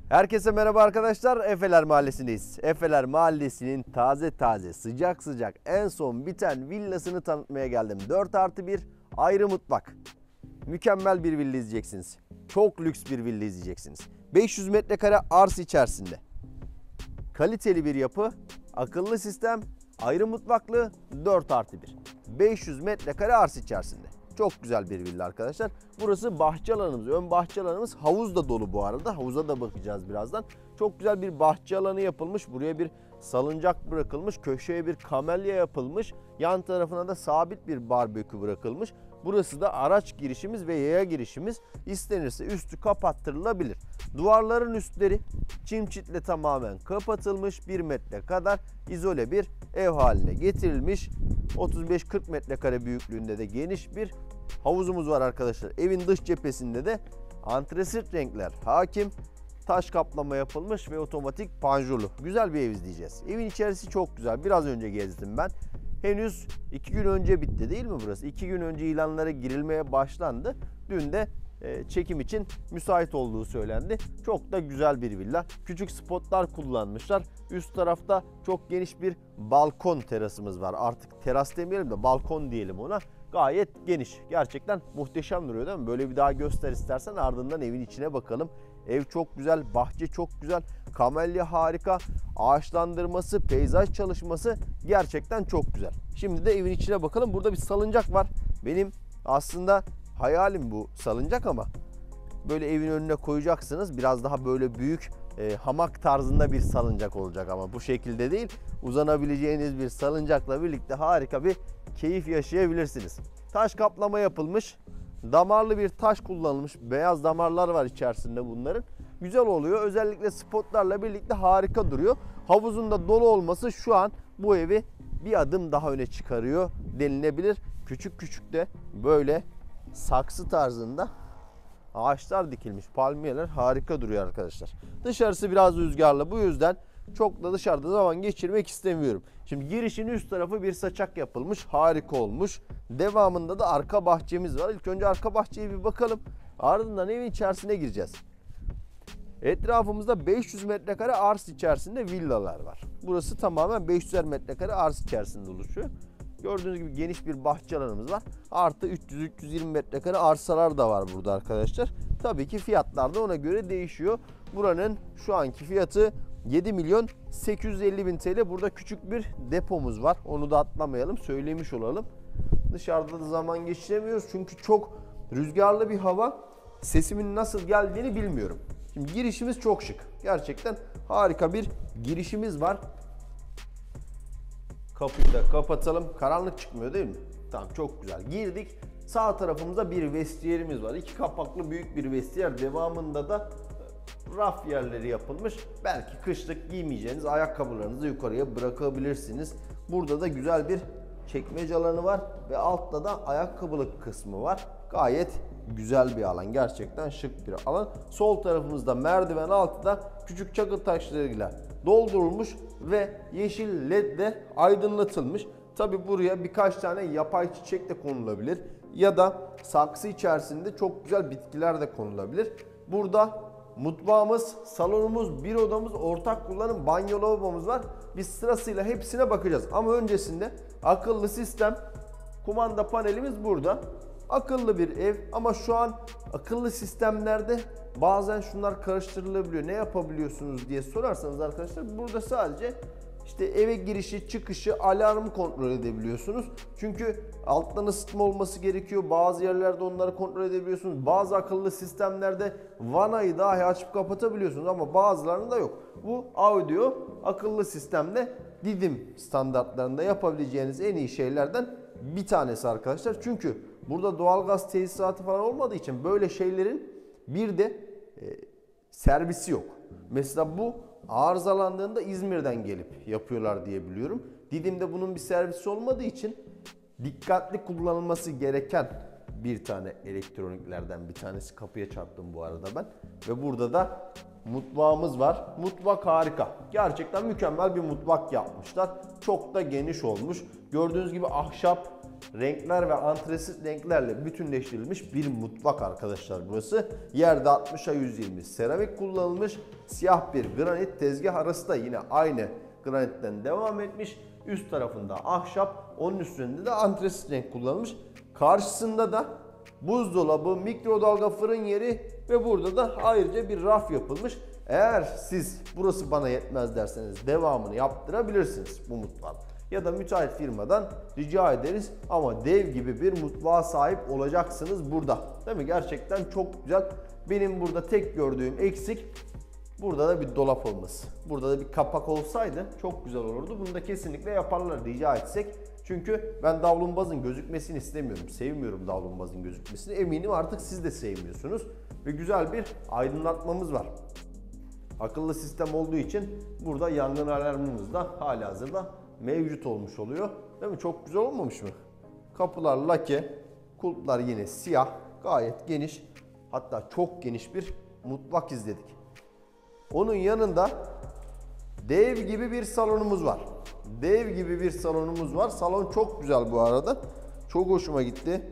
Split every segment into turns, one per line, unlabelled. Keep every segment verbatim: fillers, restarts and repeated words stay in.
Herkese merhaba arkadaşlar. Efeler Mahallesi'ndeyiz. Efeler Mahallesi'nin taze taze sıcak sıcak en son biten villasını tanıtmaya geldim. dört artı bir ayrı mutfak. Mükemmel bir villa izleyeceksiniz. Çok lüks bir villa izleyeceksiniz. beş yüz metrekare arsa içerisinde. Kaliteli bir yapı, akıllı sistem, ayrı mutfaklı dört artı bir. beş yüz metrekare arsa içerisinde. Çok güzel bir villa arkadaşlar. Burası bahçe alanımız. Ön bahçe alanımız, havuz da dolu bu arada. Havuza da bakacağız birazdan. Çok güzel bir bahçe alanı yapılmış. Buraya bir salıncak bırakılmış. Köşeye bir kamelya yapılmış. Yan tarafına da sabit bir barbekü bırakılmış. Burası da araç girişimiz ve yaya girişimiz. İstenirse üstü kapattırılabilir. Duvarların üstleri çim çitle tamamen kapatılmış. bir metre kadar izole bir ev haline getirilmiş. otuz beş kırk metrekare büyüklüğünde de geniş bir havuzumuz var arkadaşlar. Evin dış cephesinde de antresit renkler hakim. Taş kaplama yapılmış ve otomatik panjurlu. Güzel bir ev izleyeceğiz. Evin içerisi çok güzel. Biraz önce gezdim ben. Henüz iki gün önce bitti değil mi burası? iki gün önce ilanlara girilmeye başlandı. Dün de çekim için müsait olduğu söylendi. Çok da güzel bir villa. Küçük spotlar kullanmışlar. Üst tarafta çok geniş bir balkon terasımız var. Artık teras demeyelim de balkon diyelim ona. Gayet geniş. Gerçekten muhteşem duruyor değil mi? Böyle bir daha göster istersen, ardından evin içine bakalım. Ev çok güzel, bahçe çok güzel, kamelya harika, ağaçlandırması, peyzaj çalışması gerçekten çok güzel. Şimdi de evin içine bakalım. Burada bir salıncak var. Benim aslında hayalim bu salıncak, ama böyle evin önüne koyacaksınız. Biraz daha böyle büyük e, hamak tarzında bir salıncak olacak, ama bu şekilde değil. Uzanabileceğiniz bir salıncakla birlikte harika bir keyif yaşayabilirsiniz. Taş kaplama yapılmış. Damarlı bir taş kullanılmış. Beyaz damarlar var içerisinde bunların. Güzel oluyor. Özellikle spotlarla birlikte harika duruyor. Havuzun da dolu olması şu an bu evi bir adım daha öne çıkarıyor denilebilir. Küçük küçük de böyle saksı tarzında ağaçlar dikilmiş. Palmiyeler harika duruyor arkadaşlar. Dışarısı biraz rüzgarlı. Bu yüzden çok da dışarıda zaman geçirmek istemiyorum. Şimdi girişin üst tarafı bir saçak yapılmış. Harika olmuş. Devamında da arka bahçemiz var. İlk önce arka bahçeye bir bakalım. Ardından evin içerisine gireceğiz. Etrafımızda beş yüz metrekare arsa içerisinde villalar var. Burası tamamen beş yüzer metrekare arsa içerisinde oluşuyor. Gördüğünüz gibi geniş bir bahçe alanımız var. Artı üç yüz üç yüz yirmi metrekare arsalar da var burada arkadaşlar. Tabii ki fiyatlar da ona göre değişiyor. Buranın şu anki fiyatı yedi milyon sekiz yüz elli bin T L. Burada küçük bir depomuz var. Onu da atlamayalım, söylemiş olalım. Dışarıda da zaman geçiremiyoruz çünkü çok rüzgarlı bir hava. Sesimin nasıl geldiğini bilmiyorum. Şimdi girişimiz çok şık. Gerçekten harika bir girişimiz var. Kapıyı da kapatalım. Karanlık çıkmıyor değil mi? Tamam, çok güzel. Girdik. Sağ tarafımızda bir vestiyerimiz var. İki kapaklı büyük bir vestiyer. Devamında da raf yerleri yapılmış. Belki kışlık giymeyeceğiniz ayakkabılarınızı yukarıya bırakabilirsiniz. Burada da güzel bir çekmece alanı var ve altta da ayakkabılık kısmı var. Gayet güzel bir alan. Gerçekten şık bir alan. Sol tarafımızda merdiven altı da küçük çakıl taşlarıyla doldurulmuş ve yeşil ledle aydınlatılmış. Tabi buraya birkaç tane yapay çiçek de konulabilir ya da saksı içerisinde çok güzel bitkiler de konulabilir. Burada mutfağımız, salonumuz, bir odamız, ortak kullanım banyo lavabomuz var. Biz sırasıyla hepsine bakacağız. Ama öncesinde akıllı sistem, kumanda panelimiz burada. Akıllı bir ev, ama şu an akıllı sistemlerde bazen şunlar karıştırılabiliyor. Ne yapabiliyorsunuz diye sorarsanız arkadaşlar, burada sadece işte eve girişi, çıkışı, alarmı kontrol edebiliyorsunuz. Çünkü alttan ısıtma olması gerekiyor. Bazı yerlerde onları kontrol edebiliyorsunuz. Bazı akıllı sistemlerde vanayı dahi açıp kapatabiliyorsunuz, ama bazılarında yok. Bu audio akıllı sistemde Didim standartlarında yapabileceğiniz en iyi şeylerden bir tanesi arkadaşlar. Çünkü burada doğalgaz tesisatı falan olmadığı için böyle şeylerin bir de e, servisi yok. Mesela bu arızalandığında İzmir'den gelip yapıyorlar diye biliyorum. Didim'de bunun bir servisi olmadığı için dikkatli kullanılması gereken bir tane elektroniklerden bir tanesi. Kapıya çarptım bu arada ben. Ve burada da mutfağımız var. Mutfak harika. Gerçekten mükemmel bir mutfak yapmışlar. Çok da geniş olmuş. Gördüğünüz gibi ahşap renkler ve antresit renklerle bütünleştirilmiş bir mutfak arkadaşlar burası. Yerde altmışa yüz yirmi seramik kullanılmış. Siyah bir granit, tezgah arası da yine aynı granitten devam etmiş. Üst tarafında ahşap, onun üstünde de antresit renk kullanılmış. Karşısında da buzdolabı, mikrodalga fırın yeri ve burada da ayrıca bir raf yapılmış. Eğer siz burası bana yetmez derseniz devamını yaptırabilirsiniz bu mutfağın. Ya da müteahhit firmadan rica ederiz ama dev gibi bir mutfağa sahip olacaksınız burada. Değil mi? Gerçekten çok güzel. Benim burada tek gördüğüm eksik, burada da bir dolap olması. Burada da bir kapak olsaydı çok güzel olurdu. Bunu da kesinlikle yaparlar rica etsek. Çünkü ben davlumbazın gözükmesini istemiyorum. Sevmiyorum davlumbazın gözükmesini. Eminim artık siz de sevmiyorsunuz. Ve güzel bir aydınlatmamız var. Akıllı sistem olduğu için burada yangın alarmımız da halihazırda mevcut olmuş oluyor. Değil mi? Çok güzel olmamış mı? Kapılar lake, kulplar yine siyah. Gayet geniş, hatta çok geniş bir mutfak izledik. Onun yanında dev gibi bir salonumuz var. Dev gibi bir salonumuz var. Salon çok güzel bu arada. Çok hoşuma gitti.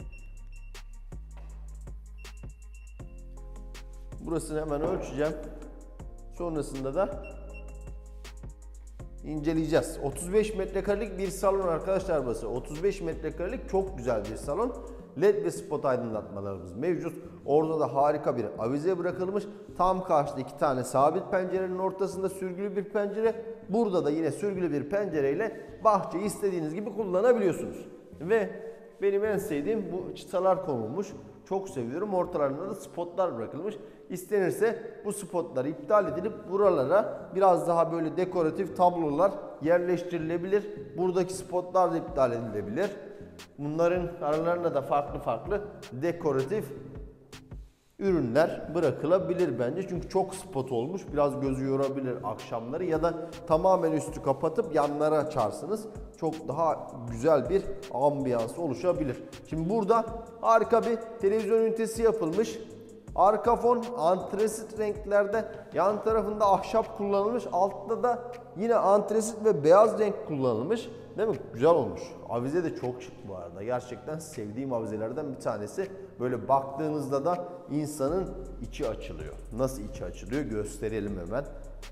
Burasını hemen ölçeceğim. Sonrasında da inceleyeceğiz. otuz beş metrekarelik bir salon arkadaşlar burası. otuz beş metrekarelik çok güzel bir salon. Led ve spot aydınlatmalarımız mevcut. Orada da harika bir avize bırakılmış. Tam karşıda iki tane sabit pencerenin ortasında sürgülü bir pencere. Burada da yine sürgülü bir pencereyle bahçeyi istediğiniz gibi kullanabiliyorsunuz. Ve benim en sevdiğim bu çıtalar konulmuş. Çok seviyorum. Ortalarında da spotlar bırakılmış. İstenirse bu spotlar iptal edilip buralara biraz daha böyle dekoratif tablolar yerleştirilebilir. Buradaki spotlar da iptal edilebilir. Bunların aralarına da farklı farklı dekoratif ürünler bırakılabilir bence. Çünkü çok spot olmuş. Biraz gözü yorabilir akşamları ya da tamamen üstü kapatıp yanlara açarsınız. Çok daha güzel bir ambiyansı oluşabilir. Şimdi burada harika bir televizyon ünitesi yapılmış. Arka fon antresit renklerde, yan tarafında ahşap kullanılmış. Altta da yine antresit ve beyaz renk kullanılmış. Değil mi? Güzel olmuş. Avize de çok şık bu arada. Gerçekten sevdiğim avizelerden bir tanesi. Böyle baktığınızda da insanın içi açılıyor. Nasıl içi açılıyor gösterelim hemen.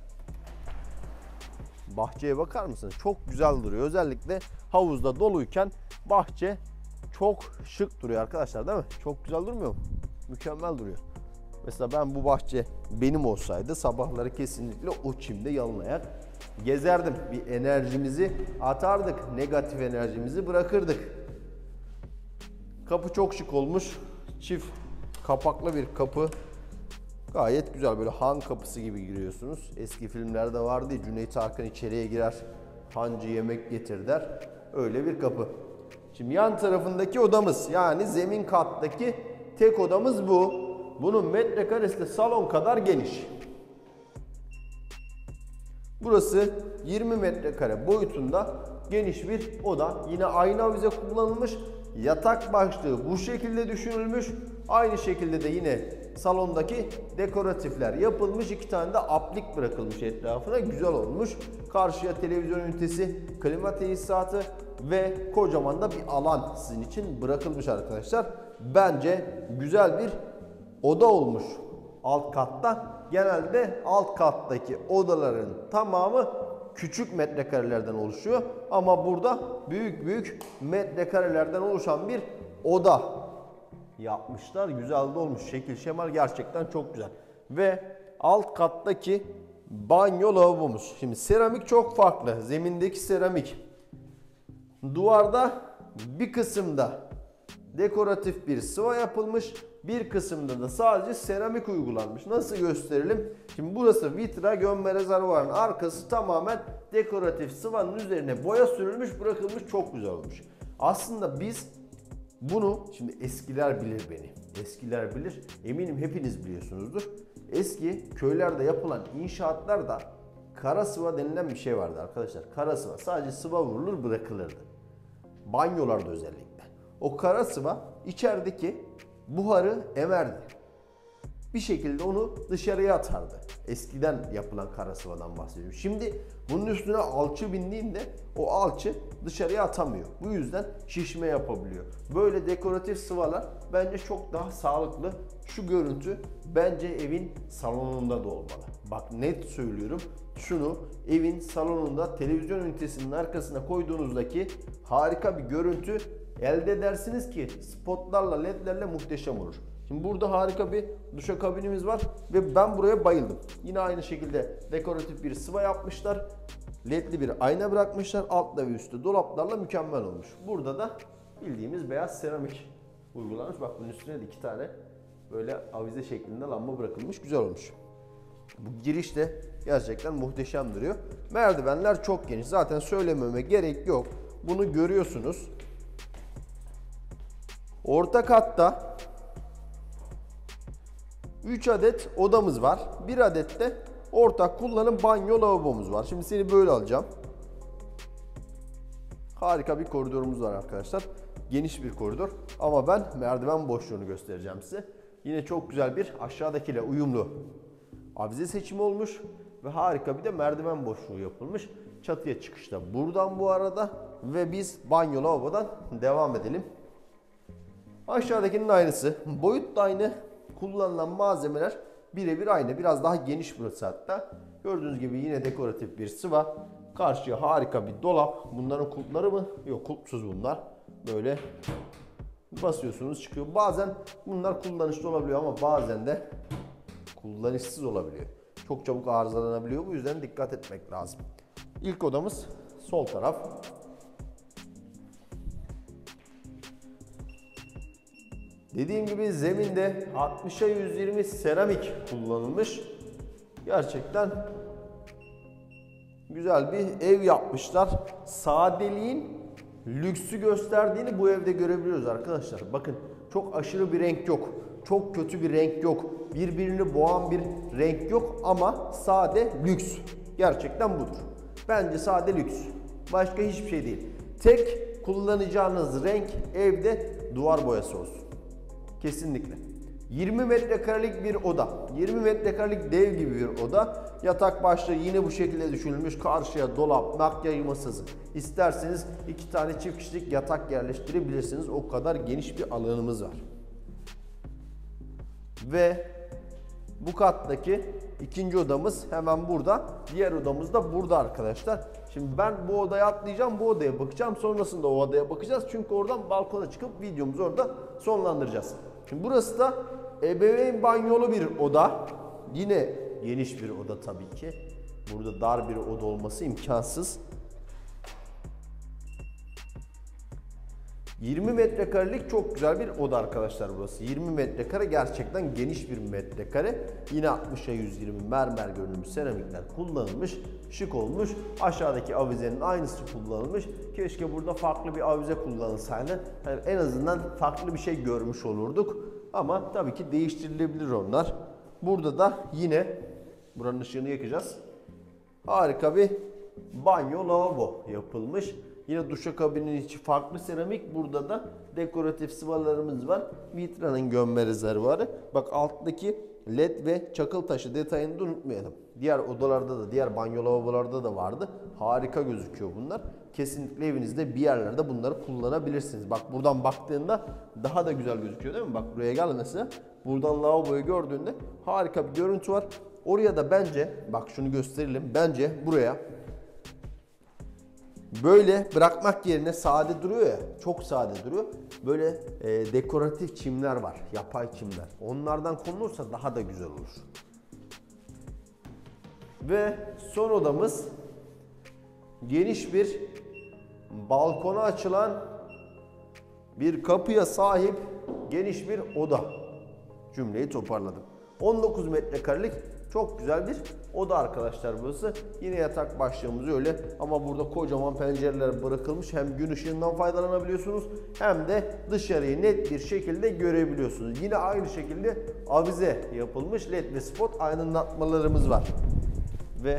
Bahçeye bakar mısınız? Çok güzel duruyor. Özellikle havuzda doluyken bahçe çok şık duruyor arkadaşlar, değil mi? Çok güzel durmuyor mu? Mükemmel duruyor. Mesela ben bu bahçe benim olsaydı sabahları kesinlikle o çimde yalın gezerdim. Bir enerjimizi atardık. Negatif enerjimizi bırakırdık. Kapı çok şık olmuş. Çift kapaklı bir kapı. Gayet güzel, böyle han kapısı gibi giriyorsunuz. Eski filmlerde vardı ya, Cüneyt Arkın içeriye girer, hancı yemek getir der. Öyle bir kapı. Şimdi yan tarafındaki odamız, yani zemin kattaki tek odamız bu. Bunun metrekaresi de salon kadar geniş. Burası yirmi metrekare boyutunda geniş bir oda. Yine ayna avize kullanılmış. Yatak başlığı bu şekilde düşünülmüş. Aynı şekilde de yine salondaki dekoratifler yapılmış. İki tane de aplik bırakılmış etrafına. Güzel olmuş. Karşıya televizyon ünitesi, klima tesisatı ve kocaman da bir alan sizin için bırakılmış arkadaşlar. Bence güzel bir oda olmuş alt katta. Genelde alt kattaki odaların tamamı küçük metrekarelerden oluşuyor. Ama burada büyük büyük metrekarelerden oluşan bir oda yapmışlar. Güzel de olmuş. Şekil şemal gerçekten çok güzel. Ve alt kattaki banyo lavabomuz. Şimdi seramik çok farklı. Zemindeki seramik. Duvarda bir kısımda dekoratif bir sıva yapılmış. Bir kısımda da sadece seramik uygulanmış. Nasıl gösterelim? Şimdi burası vitra gömme rezervuarın arkası tamamen dekoratif sıvanın üzerine boya sürülmüş, bırakılmış, çok güzel olmuş. Aslında biz bunu, şimdi eskiler bilir beni. Eskiler bilir. Eminim hepiniz biliyorsunuzdur. Eski köylerde yapılan inşaatlarda kara sıva denilen bir şey vardı arkadaşlar. Kara sıva sadece sıva vurulur, bırakılırdı. Banyolarda özellikle. O kara sıva içerideki buharı emerdi. bir şekilde onu dışarıya atardı. Eskiden yapılan kara sıvadan bahsediyorum. Şimdi bunun üstüne alçı bindiğinde o alçı dışarıya atamıyor. Bu yüzden şişme yapabiliyor. Böyle dekoratif sıvalar bence çok daha sağlıklı. Şu görüntü bence evin salonunda da olmalı. Bak net söylüyorum. Şunu evin salonunda televizyon ünitesinin arkasına koyduğunuzdaki harika bir görüntü elde edersiniz ki spotlarla, ledlerle muhteşem olur. Şimdi burada harika bir duşakabinimiz var ve ben buraya bayıldım. Yine aynı şekilde dekoratif bir sıva yapmışlar. Ledli bir ayna bırakmışlar. Altta ve üstte dolaplarla mükemmel olmuş. Burada da bildiğimiz beyaz seramik uygulanmış. Bak bunun üstüne de iki tane böyle avize şeklinde lamba bırakılmış. Güzel olmuş. Bu giriş de gerçekten muhteşem duruyor. Merdivenler çok geniş. Zaten söylememe gerek yok. Bunu görüyorsunuz. Orta katta üç adet odamız var. bir adet de ortak kullanım banyo lavabomuz var. Şimdi seni böyle alacağım. Harika bir koridorumuz var arkadaşlar. Geniş bir koridor ama ben merdiven boşluğunu göstereceğim size. Yine çok güzel bir aşağıdakiyle uyumlu avize seçimi olmuş ve harika bir de merdiven boşluğu yapılmış. Çatıya çıkışta buradan bu arada ve biz banyo lavabodan devam edelim. Aşağıdakinin aynısı. Boyut da aynı. Kullanılan malzemeler birebir aynı. Biraz daha geniş burası hatta. Gördüğünüz gibi yine dekoratif bir sıva. Karşıya harika bir dolap. Bunların kulpları mı? Yok, kulpsuz bunlar. Böyle basıyorsunuz çıkıyor. Bazen bunlar kullanışlı olabiliyor ama bazen de kullanışsız olabiliyor. Çok çabuk arızalanabiliyor. Bu yüzden dikkat etmek lazım. İlk odamız sol taraf. Dediğim gibi zeminde altmışa yüz yirmi seramik kullanılmış. Gerçekten güzel bir ev yapmışlar. Sadeliğin lüksü gösterdiğini bu evde görebiliyoruz arkadaşlar. Bakın çok aşırı bir renk yok. Çok kötü bir renk yok. Birbirini boğan bir renk yok ama sade lüks. Gerçekten budur. Bence sade lüks. Başka hiçbir şey değil. Tek kullanacağınız renk evde duvar boyası olsun. Kesinlikle. yirmi metrekarelik bir oda. yirmi metrekarelik dev gibi bir oda. Yatak başlığı yine bu şekilde düşünülmüş. Karşıya dolap, makyaj masası. İsterseniz iki tane çift kişilik yatak yerleştirebilirsiniz. O kadar geniş bir alanımız var. Ve bu kattaki ikinci odamız hemen burada. Diğer odamız da burada arkadaşlar. Şimdi ben bu odaya atlayacağım, bu odaya bakacağım. Sonrasında o odaya bakacağız. Çünkü oradan balkona çıkıp videomuzu orada sonlandıracağız. Şimdi burası da ebeveyn banyolu bir oda. Yine geniş bir oda tabii ki. Burada dar bir oda olması imkansız. yirmi metrekarelik çok güzel bir oda arkadaşlar burası. yirmi metrekare gerçekten geniş bir metrekare. Yine altmışa yüz yirmi mermer görünümlü seramikler kullanılmış. Şık olmuş. Aşağıdaki avizenin aynısı kullanılmış. Keşke burada farklı bir avize kullanılsaydı. Yani en azından farklı bir şey görmüş olurduk. Ama tabii ki değiştirilebilir onlar. Burada da yine buranın ışığını yakacağız. Harika bir banyo lavabo yapılmış. Yine duşakabinin içi farklı seramik. Burada da dekoratif sıvalarımız var. Vitra'nın gömme rezervuarı. Bak alttaki led ve çakıl taşı detayını da unutmayalım. Diğer odalarda da, diğer banyo lavabolarda da vardı. Harika gözüküyor bunlar. Kesinlikle evinizde bir yerlerde bunları kullanabilirsiniz. Bak buradan baktığında daha da güzel gözüküyor değil mi? Bak buraya gel mesela. Buradan lavaboyu gördüğünde harika bir görüntü var. Oraya da bence, bak şunu gösterelim. Bence buraya böyle bırakmak yerine sade duruyor ya, çok sade duruyor. Böyle e, dekoratif çimler var, yapay çimler. Onlardan konulursa daha da güzel olur. Ve son odamız geniş bir balkona açılan bir kapıya sahip geniş bir oda. Cümleyi toparladım. on dokuz metrekarelik çok güzel bir oda arkadaşlar burası. Yine yatak başlığımız öyle ama burada kocaman pencereler bırakılmış. Hem gün ışığından faydalanabiliyorsunuz hem de dışarıyı net bir şekilde görebiliyorsunuz. Yine aynı şekilde avize yapılmış, led ve spot aydınlatmalarımız var. Ve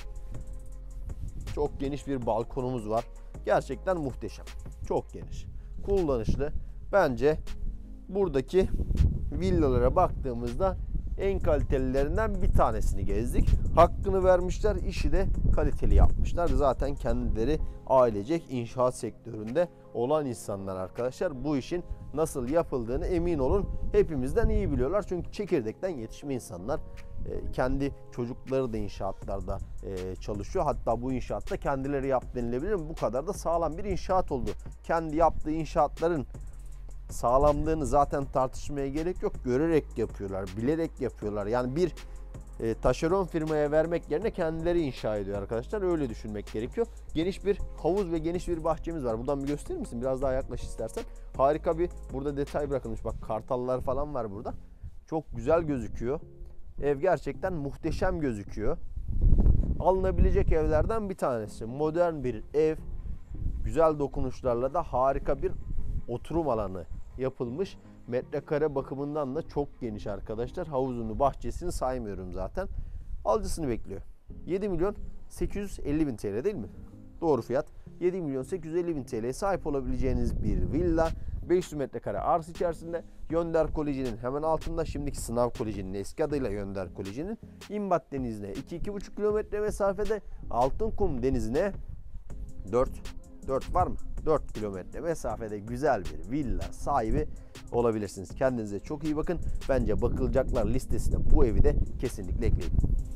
çok geniş bir balkonumuz var. Gerçekten muhteşem. Çok geniş. Kullanışlı. Bence buradaki villalara baktığımızda en kalitelilerinden bir tanesini gezdik. Hakkını vermişler, işi de kaliteli yapmışlar. Zaten kendileri ailecek inşaat sektöründe olan insanlar arkadaşlar. Bu işin nasıl yapıldığını emin olun hepimizden iyi biliyorlar. Çünkü çekirdekten yetişme insanlar. Kendi çocukları da inşaatlarda çalışıyor. Hatta bu inşaatta kendileri yaptı denilebilir mi? Bu kadar da sağlam bir inşaat oldu. Kendi yaptığı inşaatların sağlamlığını zaten tartışmaya gerek yok. Görerek yapıyorlar, bilerek yapıyorlar. Yani bir e, taşeron firmaya vermek yerine kendileri inşa ediyor arkadaşlar. Öyle düşünmek gerekiyor. Geniş bir havuz ve geniş bir bahçemiz var. Buradan bir gösterir misin? Biraz daha yaklaş istersen. Harika bir burada detay bırakılmış. Bak kartallar falan var burada. Çok güzel gözüküyor. Ev gerçekten muhteşem gözüküyor. Alınabilecek evlerden bir tanesi. Modern bir ev. Güzel dokunuşlarla da harika bir oturum alanı yapılmış. Metrekare bakımından da çok geniş arkadaşlar. Havuzunu, bahçesini saymıyorum zaten. Alıcısını bekliyor. yedi milyon sekiz yüz elli bin T L değil mi? Doğru fiyat. yedi milyon sekiz yüz elli bin T L'ye sahip olabileceğiniz bir villa. beş yüz metrekare arsa içerisinde. Yönder Koleji'nin hemen altında, şimdiki Sınav Koleji'nin eski adıyla Yönder Koleji'nin İmbat Denizi'ne iki iki buçuk kilometre mesafede, Altınkum Denizi'ne dört dört var mı? dört kilometre mesafede güzel bir villa sahibi olabilirsiniz. Kendinize çok iyi bakın. Bence bakılacaklar listesine bu evi de kesinlikle ekleyin.